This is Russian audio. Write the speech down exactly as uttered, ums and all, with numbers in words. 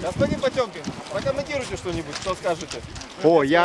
Господин Потемкин, прокомментируйте что-нибудь, что скажете. О, я